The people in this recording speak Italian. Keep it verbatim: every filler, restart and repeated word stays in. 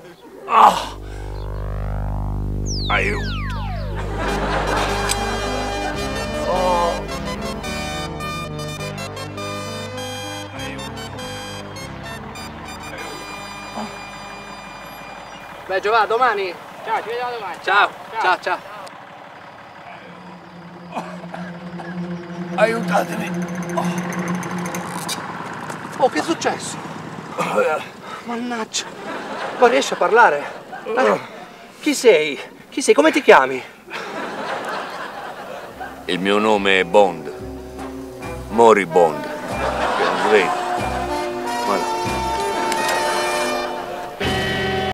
Oh. Aiuto. Oh. Aiuto. Aiuto. Beh, Giovanni, domani. Ciao, ci vediamo domani. Ciao, ciao, ciao. ciao. Aiutatemi. Oh, che è successo? Mannaggia. Ma riesci a parlare? Eh? Chi sei? Chi sei? Come ti chiami? Il mio nome è Bond. Mori Bond. Che non si vede. Guarda.